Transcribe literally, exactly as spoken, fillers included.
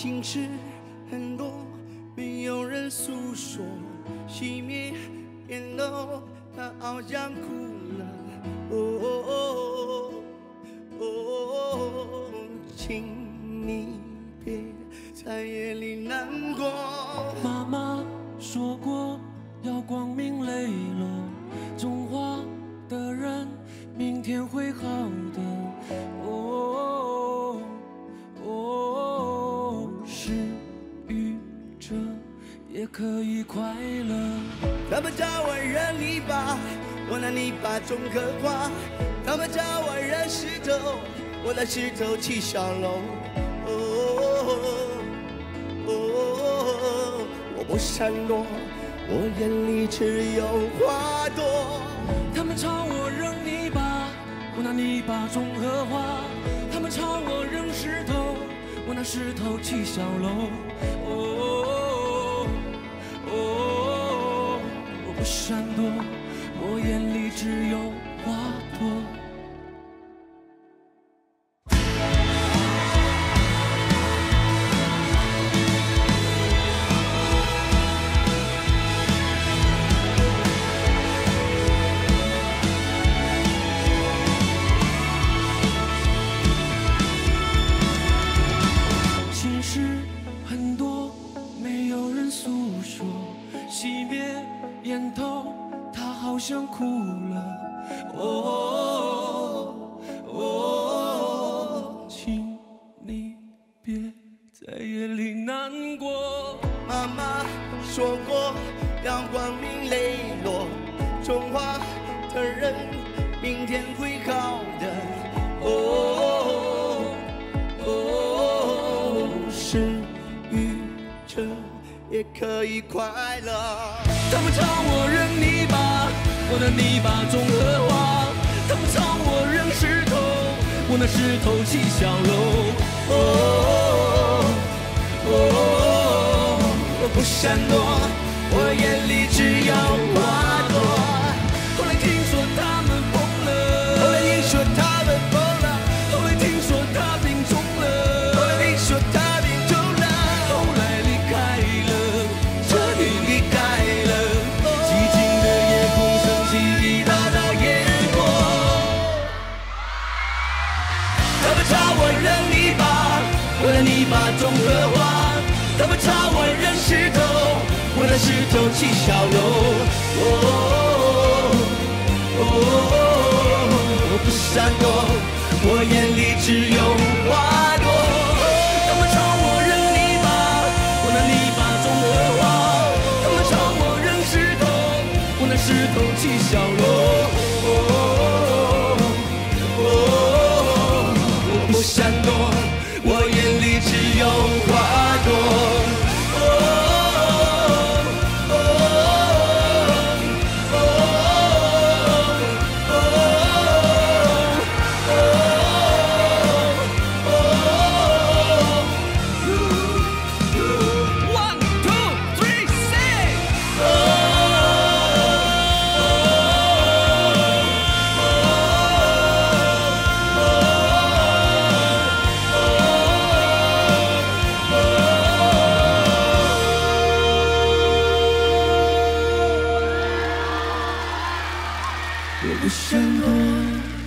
心事很多，没有人诉说，熄灭烟头，他好像哭了。哦哦哦哦，请你别在夜里难过。 妈妈说过要光明磊落，种花的人明天会好的。哦哦，失语者也可以快乐。 他们叫我扔泥巴，我拿泥巴种棵花。他们叫我扔石头，我拿石头砌小楼。哦哦，我不闪躲，我眼里只有花朵。 他们朝我扔泥巴，我拿泥巴种荷花。他们朝我扔石头，我拿石头砌小楼。哦哦，我不闪躲，我眼里只有花朵。心事很多，没有人诉说，熄灭烟头，他好像哭了。哦哦，请你别在夜里难过。 妈妈说过要光明磊落，种花的人明天会好的。哦哦，失语者也可以快乐。 他们朝我扔泥巴，我拿泥巴种荷花。他们朝我扔石头，我拿石头砌小楼。哦哦， 我不闪躲，我眼里只有花朵。后来听说他们疯了，后来听说他们疯了，后来听说他病重了，后来听说他病重了， 后来离开了， 彻底离开了。 寂静的夜空升起一道道烟火。 他们朝我扔泥巴，我拿泥巴种荷花。他们朝我扔石头，我拿石头砌小楼。哦哦哦，我不闪躲，我眼里只有花朵。 他们朝我扔泥巴，我拿泥巴种荷花。他们朝我扔石头，我拿石头砌小楼。哦哦，我不闪躲，我眼里只有花朵。我不闪躲。